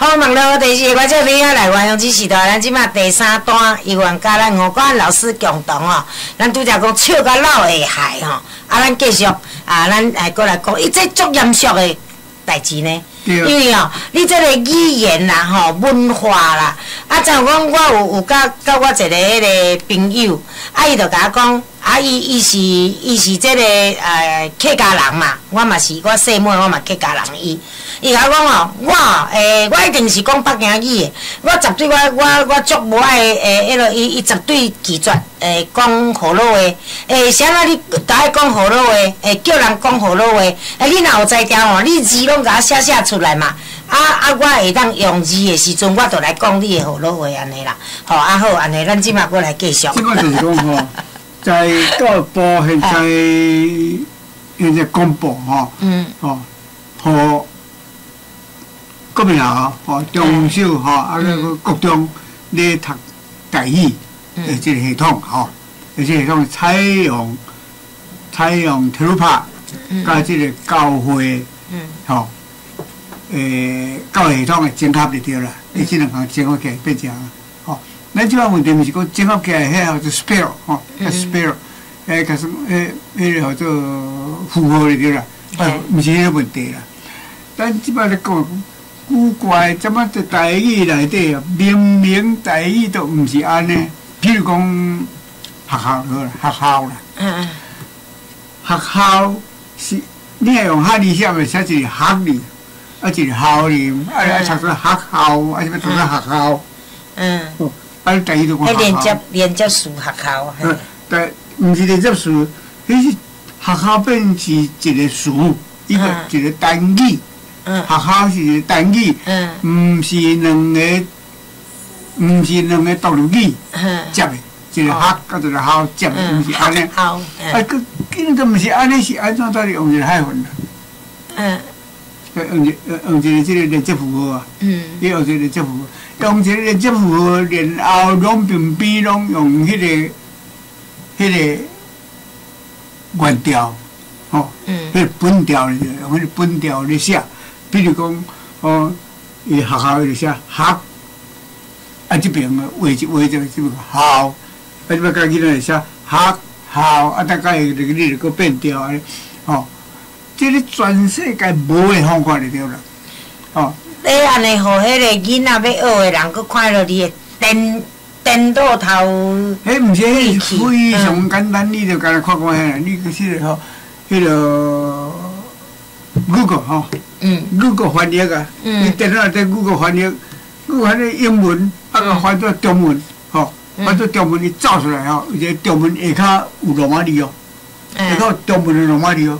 好，网络第四个观众朋友来源用支持咱即马第三段，伊愿甲咱吴冠老师共同哦，咱拄则讲笑甲老会害吼，咱继续咱过来讲，伊这足严肃的代志呢。因为你这个语言啦、文化啦，怎有讲我有甲我一个迄个朋友，伊就甲我讲，伊是这个客家人嘛，我嘛是我细妹，我嘛客家人伊甲我讲我一定是讲北京语的，我绝对我足无爱迄落伊绝对拒绝讲河洛话，啥啊你甲伊讲河洛话，叫人讲河洛话，你若有才调你字拢甲我写出来嘛，我会当用字的时阵，我就来讲你的河洛话安尼啦，好安尼，咱即马过来继续。 即个就是讲在教育部现在公布和国民中小个国中咧读台语的这个系统而且系统采用铁路拍甲这个教会教育系统的整合就对啦，你只能讲整合起来变成咱即摆问题毋是讲整合起来，迄叫做 spell，spell， 甲什迄个叫做符合就对啦，毋是迄个问题啦。咱即摆咧讲古怪，怎么在台语内底明明台语都毋是安尼，譬如讲学校啦，学校是你要用哈字写咪写一个学字，一个校字，读做学校，是要读做学校。台语都讲学校。 连接数学校。 但毋是连接数，迄是学校变是一个数，一个单语。学校是一个单语，毋是两个独立语接的，一个学甲一个校接的，毋是安尼。根本毋是安尼，是安怎在用一个海份啦？用一个这个连接符号啊，你用一个连接符号，用一个连接符号，然后拢并比拢用迄个原调，迄个本调用迄个本调咧写。比如讲，伊学校就写学，这边画就这边校，这边家己咧写学校，大概你就搁变调安尼，这个全世界无的方法就对啦， 你安尼，互迄个囡仔要学的人，搁看到你的电脑头。 迄毋是，迄非常简单，你就干看迄，你去迄个 Google Google 翻译啊，你电脑内底 Google 翻译英文，翻做中文，翻做中文你造出来而且中文下骹有罗马字下骹有中文的罗马字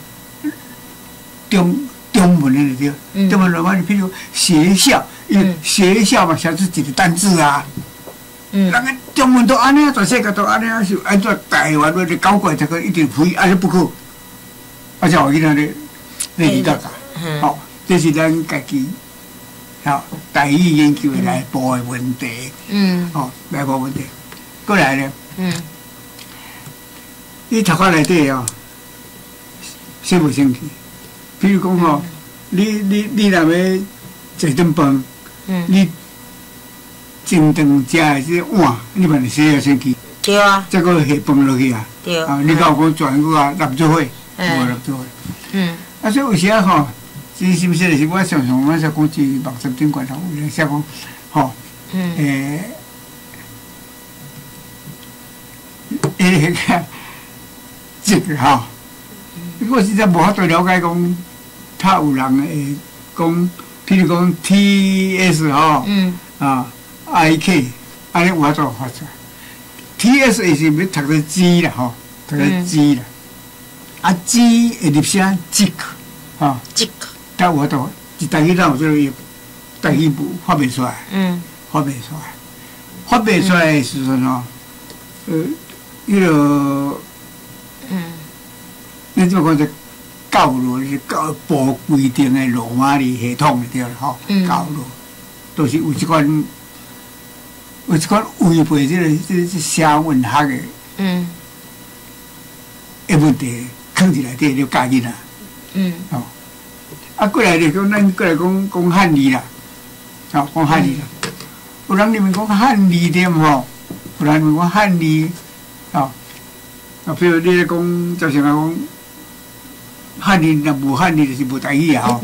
中文的就对，中文罗马字，譬如学校，学校嘛，写出一个单字啊。人个中文都安尼，全世界都安尼，是按照台湾的搞怪才可一定非安尼不可，才有囡仔咧理解噶。这是咱家己台语研究的内部的问题。内部问题。过来咧，你读法内底生不生气？比如讲你若要食顿饭，你真正食的这碗，你嘛是洗了生气。 对啊。 再搁下饭落去啊。 对。 你甲我讲全部立做伙，无立做伙。所以有时真是不是？就是我常常我说讲是目前顶管头，有人写讲，这个我实在无法度了解讲，他有人会讲，譬如讲 TS IK， 安尼有法度发出来。TS 是要读做 G 啦读做 G 啦，G 会入声 G 但我都台语让我这个台语不发不出来，发不出来的时阵迄个你怎么讲是教路是教部规定的罗马字系统对啦教路都是有一款违背这社文学的问题，放进来底就教囡仔。过来咧讲，咱过来讲汉字啦。 哦，讲汉语啦。有人认为讲汉语点吼，有人认为讲汉语，哦，啊，比如你咧讲，就像讲汉语，若无汉语就是无台语啊吼。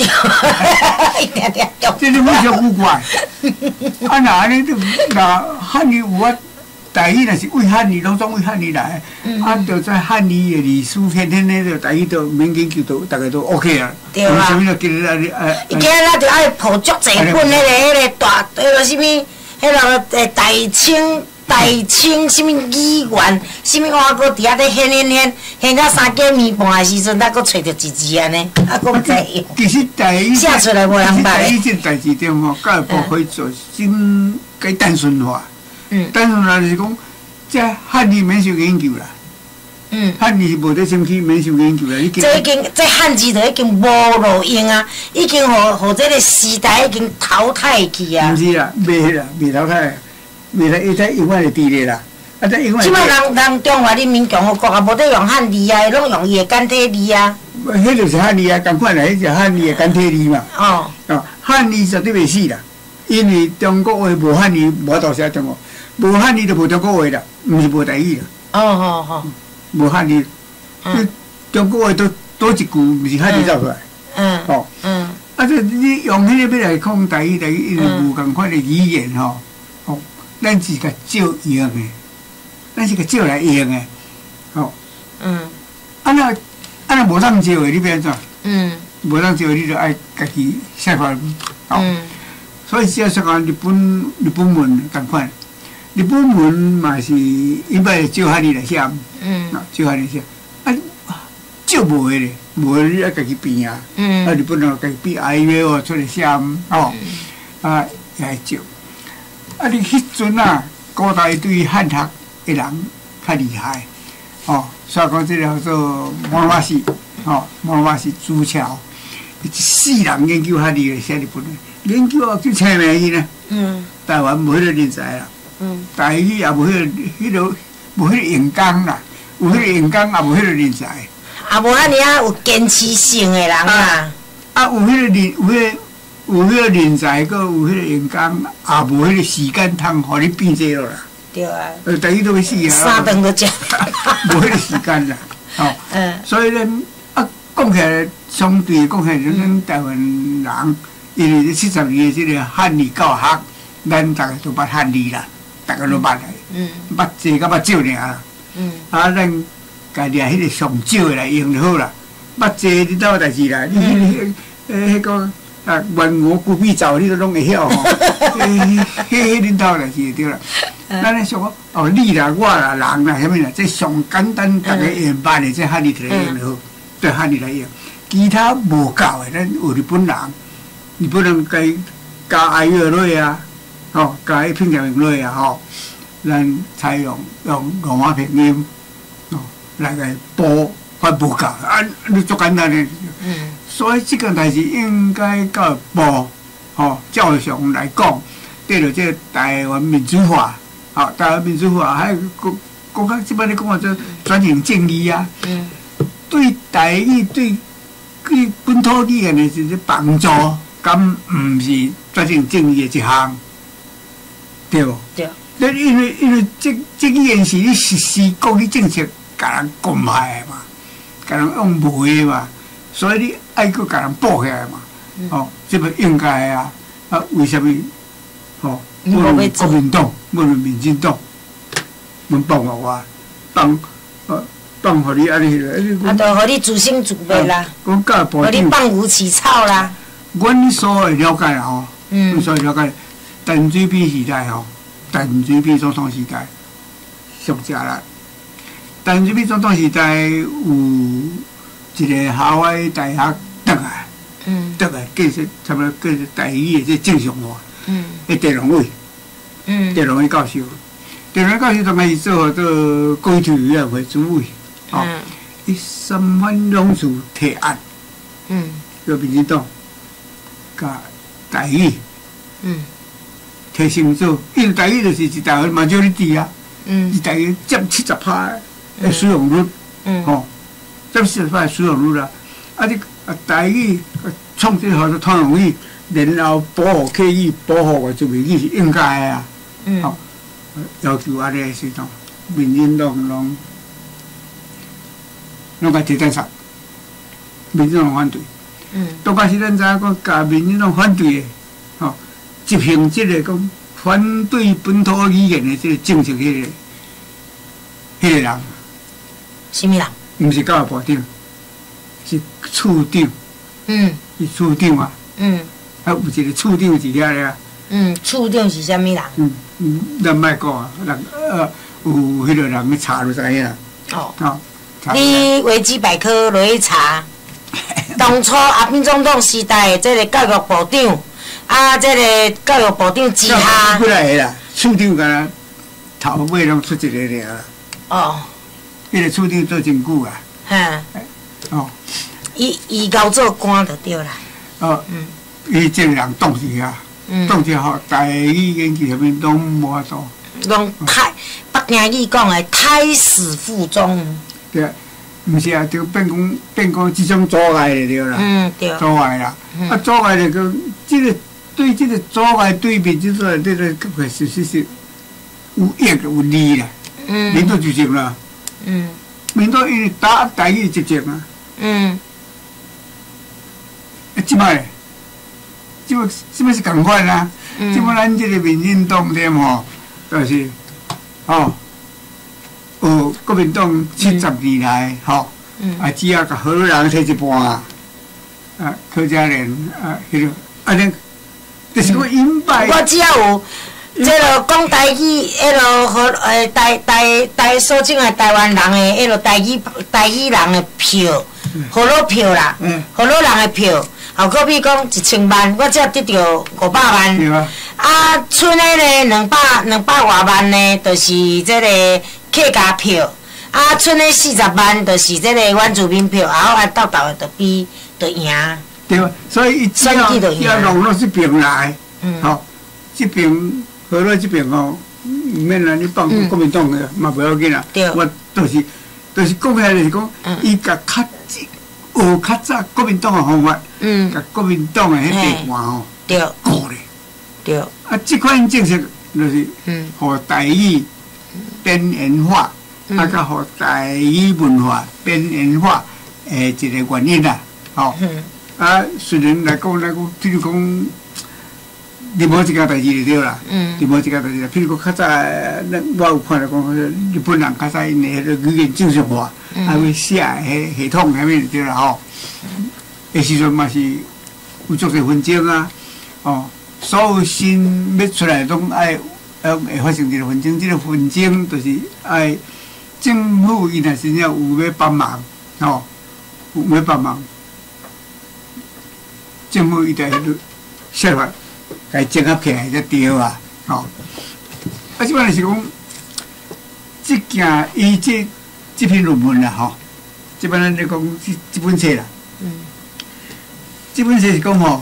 这你冇小古怪。啊，那安尼就那汉语有啊。台语若是为汉语，拢总为汉语来，啊，就在汉语的历史天天咧，就台语都免研究，都大家都 OK 啊。 对啊。 什么就今日今日咱就爱抱足济本迄个大，迄个什么，迄个大清什么语言，什么我搁伫遐咧显到3更暝半的时阵，咱搁找着一字安尼，啊，搁在用。 其实台语写出来无人捌。 台语这代志点吼，教育部可以做真该单纯化。单纯化就是讲，这汉语免受研究啦。汉语是无得先去免受研究啦。 这汉字就已经无路用啊，已经互这个时代已经淘汰去啊。 毋是啦，未淘汰，未来伊在永远会伫咧啦。啊，在永远。即摆人中华人民共和国啊，无得用汉字啊，拢用伊的简体字啊。 迄就是汉语啊，共款啦，迄就是汉语的简体字嘛。哦。汉语绝对袂死啦，因为中国话无汉语，无法度写中国。无汉语就无中国话啦，毋是无台语啦。 哦。 无汉语，中国话多一句，毋是汉语走出来。啊，这你用迄个要来讲台语，因为无共款的语言吼，咱是甲照用的，咱是甲照来用的，吼。啊那无当照的，你变怎？无当照，你就爱家己写法。所以只要说讲日本文共款。日本文嘛是因摆照汉语来写，照汉语写，照无的咧，无的你爱家己编啊，日本人家己编 IVO 出来写，也爱照。你迄阵啊，古代对汉学的人较厉害，所以讲这个叫做摩罗巴士，摩罗巴士朱桥，一世人研究汉语来写日本文，研究啊就出名去呢。台湾无迄个人才啦。台语也无迄个用功啦，有迄个用功也无迄个人才。 也无安尼啊，有坚持性的人啊。 有迄个人才，佮有迄个用功，也无迄个时间通，互你变这落啦。 对啊。 台语都要死啊。 3顿都食。 无迄个时间啦，所以咧，讲起来，相对讲起来，咱台湾人，因为这70年的这个汉语教学，咱大家都捌汉语啦。大家都捌来，捌济甲捌少尔啦。咱家己迄个上少的来用就好啦。捌济你倒有代志啦，你迄个文我古笔走，你都拢会晓吼。迄恁倒有代志就对啦。咱咧想讲你啦、我啦、人啦，啥物啦，这上简单大家用捌的，这汉语来用就好，对汉语来用。其他无够的，咱有日本人该加爱乐类啊。加迄片上落啊，咱采用罗马拼音，来个播还无够，你足简单的。所以这个代志应该教育部，教育上来讲，对着这台湾民主化，台湾民主化还国家即摆咧讲啊，做转型正义啊，对台语对本土语言的这个帮助，敢毋是转型正义的一项？对无？ 对。 因为这语言是你实施国语政策，甲人攻害的嘛，甲人用卖的嘛，所以你爱去甲人补起来嘛。这个应该啊。为什么？我们国民党，我们民进党，阮帮我，帮互你安尼啊，就互你自生自灭啦。 讲教育部互你放牛饲草啦。 阮所会了解啦阮所了解。陈水扁时代陈水扁总统时代，上正啦。陈水扁总统时代有一个夏威夷大学倒来，继续差不多继续台语的这正常化。地龙伟，地龙伟教授，地龙伟教授当然是做国语教育委员会主委，伊3番两次提案，叫民进党甲台语。提升做，因为台语就是一台湾majority啊，一台语占70%的使用率，占70%的使用率啦。你台语创这好多通用语， 然后保护客语、保护原住民语是应该的啊。好，要求安尼的时阵，民进党拢甲提点杀，民进党反对。当开始咱知影讲，甲民进党反对的，吼，执行即个讲反对本土语言的即个政策，迄个人， 什么人？ 毋是教育部长，是处长。是处长啊。啊，有一个处长是遐个啊。 处长是啥物人？ 咱莫讲啊，人有迄个人去查就知影。哦。 你维基百科落去查，当初阿扁总统时代的这个教育部长，这个教育部长之下， 过来个啦，处长敢头尾拢出一个尔啦。哦。迄个处长做真久啊。哦。 伊交做官就对啦。 伊这个人当时啊，当时吼台语研究啥物拢无法度。 拢北京语讲的胎死腹中。 对啊，毋是啊，就变讲即种阻碍的对啦。 对。 阻碍啦，阻碍的个，即个对即个阻碍对面即个这个确实是有益有利啦。领导执政啦。领导因为打台语执政啊。即摆是共款啊！即摆咱即个民进党点吼，就是有国民党70年来吼，只要甲好多人摕一半柯佳莲迄个尼，就是讲引败。 我只要有这个讲台语，迄落和台所种的台湾人的迄落台语人的票，好多票啦，好多人的票。后可比讲1000万，我只得到500万。剩的呢200外万呢，就是这个客家票。剩的40万，就是这个原住民票。斗的就赢。 对啊，所以伊只要弄到这边来，吼，这边好到这边吼，毋免啦，你放国民党的嘛不要紧啦。我就是讲起来就是讲，伊甲学较早国民党的方法，甲国民党的迄地盘吼，过咧。对。即款政策就是，互台语边缘化，甲互台语文化边缘化一个原因啦，吼。虽然来讲，譬如讲，你无一件代志就对啦，你无一件代志啦。譬如讲较早，我有看到讲，日本人较早因的迄个语言正式化。会写诶系统下面对啦吼，迄时阵嘛是有足侪纷争啊，所有新要出来拢爱会发生一个纷争，这个纷争就是爱政府伊若真正有要帮忙，有要帮忙，政府伊就设法甲伊整合起来才对啊，即摆就是讲，即件伊这篇论文啦，吼，即摆咱咧讲这本册啦。这本册是讲吼，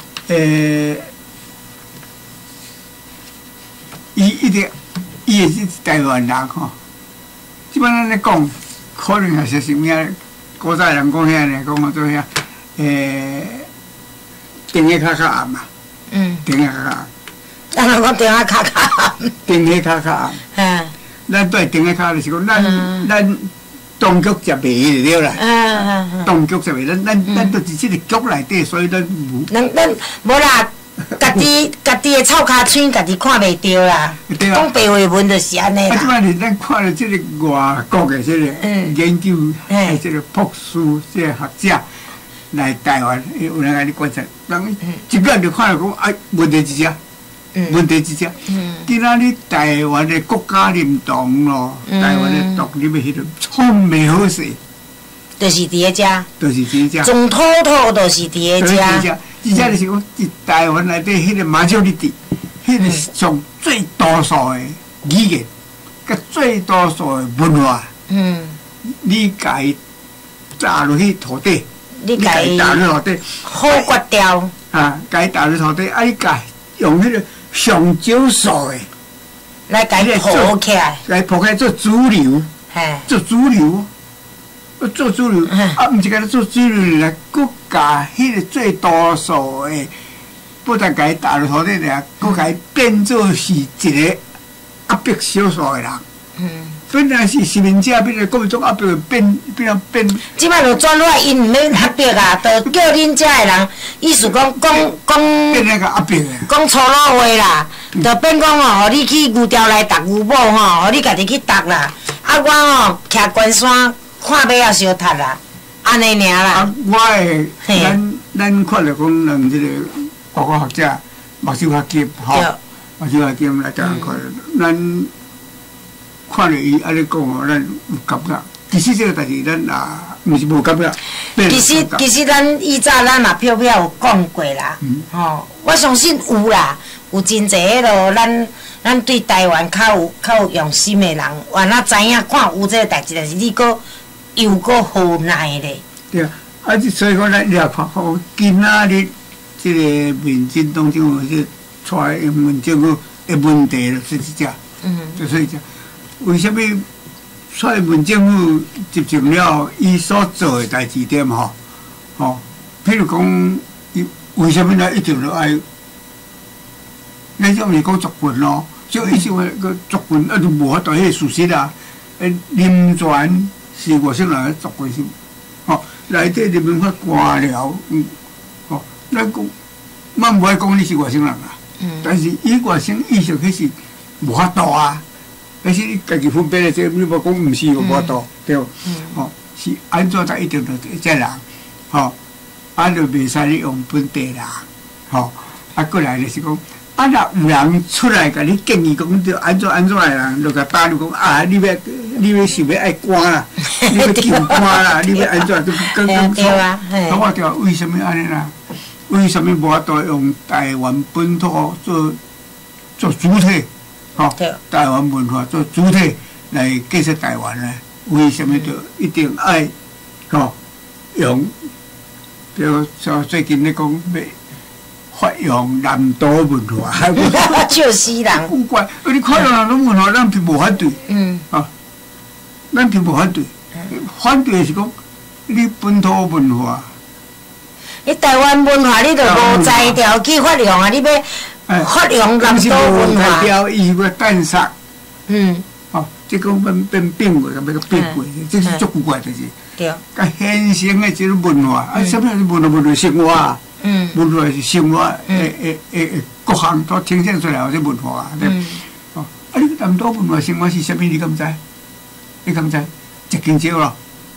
伊也是台湾人吼。即摆咱咧讲，可能也是什么？古早人讲遐呢，讲做遐，电个卡卡暗嘛。电个卡卡暗。 咱讲电个卡卡暗。 电个卡卡暗。咱对电个卡就是讲，咱当局接袂了啦。当局接袂，咱都是即个局内底，所以咱无啦，家己的臭骹青，家己看袂着啦。讲白话文就是安尼啦。 即摆是咱看了即个外国的即个研究，即个博士、即个学者来台湾，有人来观察，人一眼就看到讲，问题是啥？问题是啥？今仔日台湾的国家认同咯，台湾的独立的迄种创未好势， 就是伫个遮， 就是伫遮， 总土就是伫个遮。 而且就是讲，伫台湾内底迄个majority，迄个上最多数的语言，甲最多数的文化，你家己打落去土地， 你家己打落土地， 好决掉。 家己打落土地，你家用迄个。上少数的来改抱起来， 来抱起来做主流，做主流，做主流，毋是干做主流来，佮甲迄个最多数的不但甲伊打落土地尔，佫甲伊变做是一个压迫少数的人。本来是市民者，变成国民党压迫，变。 即摆就转来，因毋要压迫啊，就叫恁遮的人，意思讲变那个压迫的。 讲粗鲁话啦，就变讲吼，你去牛寮来踏牛母吼，你家己去踏啦。啊，我吼徛关山看马也小踢啦，安尼尔啦。 啊，咱看着讲，咱即个外国学者目睭较急吼，目睭较急来台湾看，咱看着伊安尼讲吼，咱有感觉。其实这个代志咱也毋是无感觉。 其实咱以早咱嘛飘有讲过啦，吼，我相信有啦，有真济迄落咱对台湾较有用心的人，原来知影看有这个代志，但是你又好耐咧。 对啊，所以讲咱也看好今仔日这个民进党政府是出来民政府的问题就是这，就是这。为什么出来民政府执政了，伊所做的代志点吼，譬如讲，伊为什么一定要爱？咱种是讲族群咯，就伊种个族群就无法度迄个事实啊。林泉是外省人的族群是，内底人民法官僚，咱讲，咱无爱讲你是外省人啊，但是伊外省意识迄是无法度啊。但是你家己分辨的这，你无讲毋是无法度，对，是安怎才一定着这人，就袂使你用本地人，过来就是讲，若有人出来甲你建议讲，着安怎的人，就甲打你讲你想要爱官啦，你要救官啦，你要安怎就刚刚说，我着为什么安尼啦？为什么无法度用台湾本土做主体？台湾文化做主体来建设台湾呢？为什么就一定爱用？比如说最近咧讲要发扬南岛文化， 笑死人！ 有怪，你发扬南岛文化，咱并无反对。咱并无反对。反对是讲你本土文化。 你台湾文化你就无才调去发扬啊！你要。发扬南岛文化， 条伊要诞生，这个变过，咁要变过，这是足古怪的事。 对。 甲现成的这种文化，什么是文化生活？文化是生活各项都呈现出来的文化对。你南岛文化生活是什么？你敢知？你敢知？一斤少咯。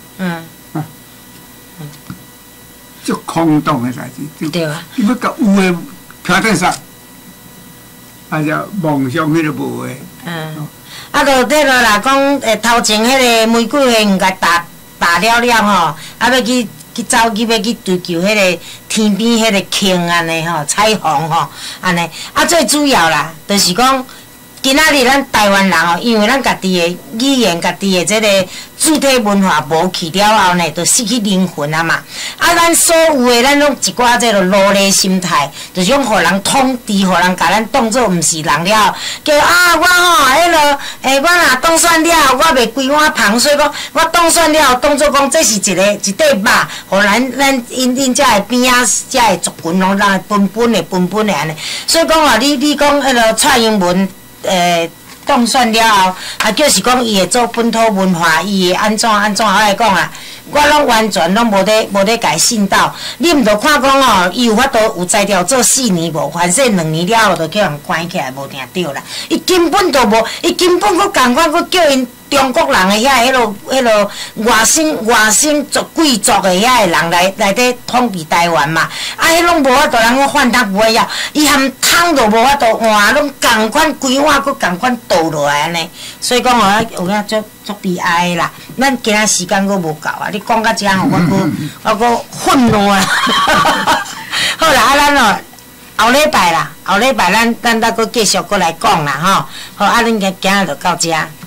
足空洞的代志。 对啊。 你要甲有的平顶上。就梦想迄个无诶。 就迄落啦，讲头前迄个玫瑰花毋甲打了吼，要去走去要去追求迄个天边迄个星安尼吼，彩虹吼安尼。最主要啦，就是讲今仔日咱台湾人吼，因为咱家己的语言、家己的这个主体文化无去了后呢，就失去灵魂啊嘛。咱所有的咱拢一寡这个奴隶心态，就是讲互人统治，互人甲咱当作毋是人了。叫我吼，迄落我若当选了，我袂规碗芳，所以讲我当选了，当作讲这是一块肉，互咱因遮的边仔遮的族群拢让分的安尼。所以讲你讲迄落蔡英文。当选了后，就是讲伊会做本土文化，伊会安怎，我来讲啊，我拢完全拢无咧甲伊信到。你毋着看讲伊有法度有才调做4年无，反正2年了后就叫人关起来无定着啦。伊根本就无，伊根本佫共款佫叫因中国人的迄落外省族贵族的遐个人来底统治台湾嘛，迄拢无法度人个换汤不会要，伊含汤都无法度换，拢共款规碗佫共款倒落来安尼，所以讲有影足悲哀啦。咱今仔时间佫无够啊，你讲到遮吼，我佫愤怒啊！好啦，咱后礼拜咱再佫继续佫来讲啦吼。好，恁今日就到遮。